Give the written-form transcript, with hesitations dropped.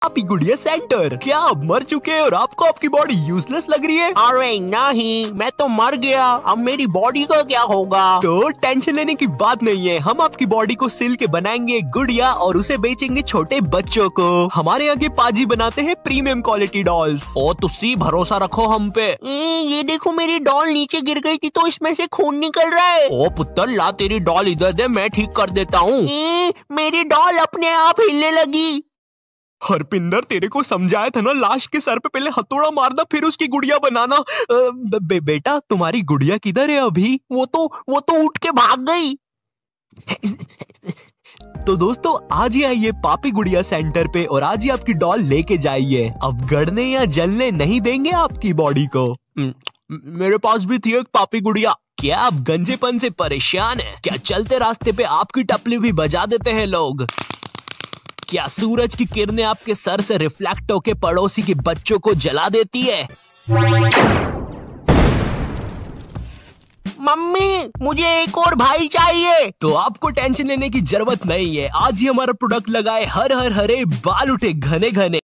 पापी गुड़िया सेंटर। क्या आप मर चुके हैं और आपको आपकी बॉडी यूजलेस लग रही है? अरे नहीं, मैं तो मर गया, अब मेरी बॉडी का क्या होगा? तो टेंशन लेने की बात नहीं है, हम आपकी बॉडी को सिल के बनाएंगे गुड़िया और उसे बेचेंगे छोटे बच्चों को। हमारे यहाँ के पाजी बनाते हैं प्रीमियम क्वालिटी डॉल्स। ओ तुसी भरोसा रखो हम पे। ये देखो मेरी डॉल नीचे गिर गई थी तो इसमें से खून निकल रहा है। ओ पुत्र ला तेरी डॉल इधर दे, मैं ठीक कर देता हूँ। मेरी डॉल अपने आप हिलने लगी। हरपिंदर तेरे को समझाया था ना, लाश के सर पे पहले हथौड़ा मारना फिर उसकी गुड़िया बनाना। बेटा तुम्हारी गुड़िया किधर है अभी? वो तो उठ के भाग गई। तो दोस्तों आज ही आइए पापी गुड़िया सेंटर पे और आज ही आपकी डॉल लेके जाइए। अब गड़ने या जलने नहीं देंगे आपकी बॉडी को। मेरे पास भी थी एक पापी गुड़िया। क्या आप गंजेपन से परेशान हैं? क्या चलते रास्ते पे आपकी टपली भी बजा देते हैं लोग? क्या सूरज की किरणें आपके सर से रिफ्लेक्ट होके पड़ोसी के बच्चों को जला देती है? मम्मी मुझे एक और भाई चाहिए। तो आपको टेंशन लेने की जरूरत नहीं है, आज ही हमारा प्रोडक्ट लगाए हर हर हरे बाल उठे घने घने।